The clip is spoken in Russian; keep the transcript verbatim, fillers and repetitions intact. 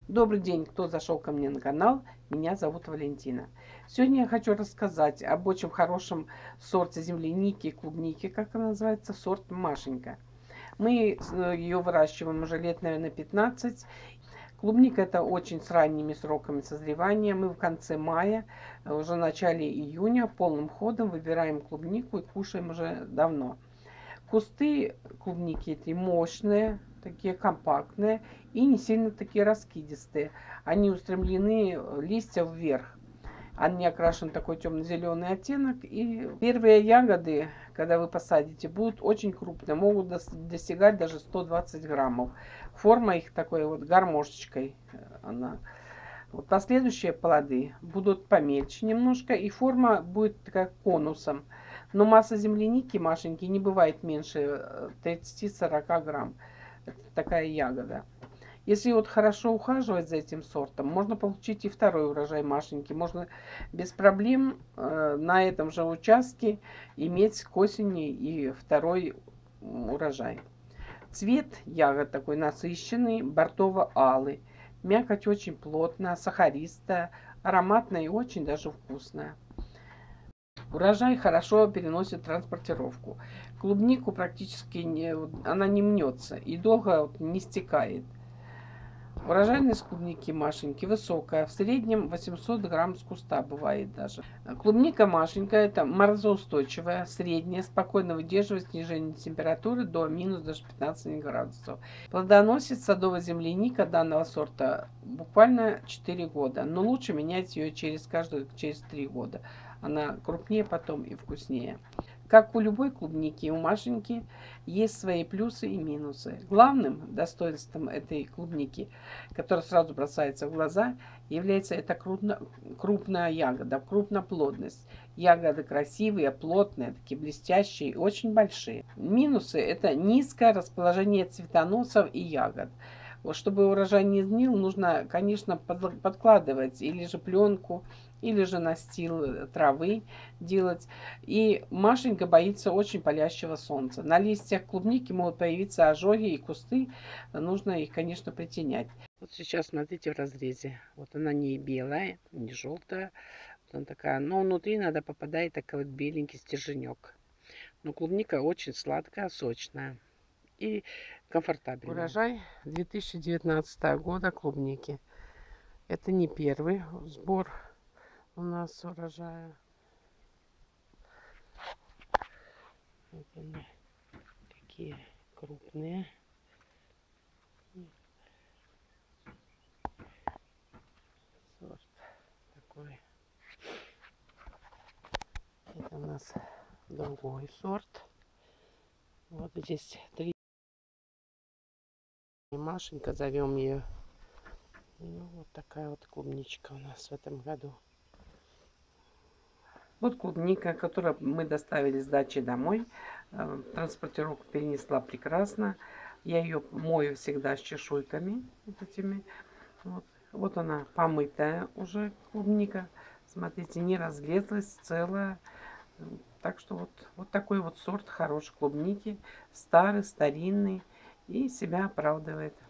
Добрый день, кто зашел ко мне на канал. Меня зовут Валентина. Сегодня я хочу рассказать об очень хорошем сорте земляники, клубники, как она называется, сорт Машенька. Мы ее выращиваем уже лет, наверное, пятнадцать. Клубника это очень с ранними сроками созревания. Мы в конце мая, уже в начале июня полным ходом выбираем клубнику и кушаем уже давно. Кусты клубники эти мощные, такие компактные и не сильно такие раскидистые. Они устремлены, листья вверх. Они окрашены такой темно-зеленый оттенок. И первые ягоды, когда вы посадите, будут очень крупные. Могут достигать даже сто двадцать граммов. Форма их такой вот гармошечкой. Она. Вот последующие плоды будут помельче немножко. И форма будет такая конусом. Но масса земляники, Машеньки, не бывает меньше тридцати-сорока грамм. Это такая ягода. Если вот хорошо ухаживать за этим сортом, можно получить и второй урожай Машеньки. Можно без проблем э, на этом же участке иметь к осени и второй урожай. Цвет ягод такой насыщенный, бордово-алый. Мякоть очень плотная, сахаристая, ароматная и очень даже вкусная. Урожай хорошо переносит транспортировку. Клубнику практически не, она не мнется и долго не стекает. Урожайность клубники Машеньки высокая, в среднем восемьсот грамм с куста бывает даже. Клубника Машенька это морозоустойчивая, средняя, спокойно выдерживает снижение температуры до минус даже пятнадцати градусов. Плодоносит садовая земляника данного сорта буквально четыре года, но лучше менять ее через каждую через три года. Она крупнее потом и вкуснее. Как у любой клубники, у Машеньки есть свои плюсы и минусы. Главным достоинством этой клубники, которая сразу бросается в глаза, является эта крупно, крупная ягода, крупноплодность. Ягоды красивые, плотные, такие блестящие и очень большие. Минусы – это низкое расположение цветоносов и ягод. Вот чтобы урожай не сгнил, нужно, конечно, подкладывать или же пленку, или же настил травы делать. И Машенька боится очень палящего солнца. На листьях клубники могут появиться ожоги и кусты. Нужно их, конечно, притенять. Вот сейчас смотрите в разрезе. Вот она не белая, не желтая. Вот она такая. Но внутри надо попадает такой вот беленький стерженек. Но клубника очень сладкая, сочная и комфортабельная. Урожай две тысячи девятнадцатого года клубники. Это не первый сбор у нас урожая. Вот они такие крупные. Сорт такой. Это у нас другой сорт. Вот здесь три. Машенька, зовем ее. Ну, вот такая вот клубничка у нас в этом году. Вот клубника, которую мы доставили с дачи домой. Транспортировку перенесла прекрасно. Я ее мою всегда с чешуйками. Вот этими. Вот, вот она помытая уже клубника. Смотрите, не разлезлась, целая. Так что вот, вот такой вот сорт хорошей клубники. Старый, старинный. И себя оправдывает.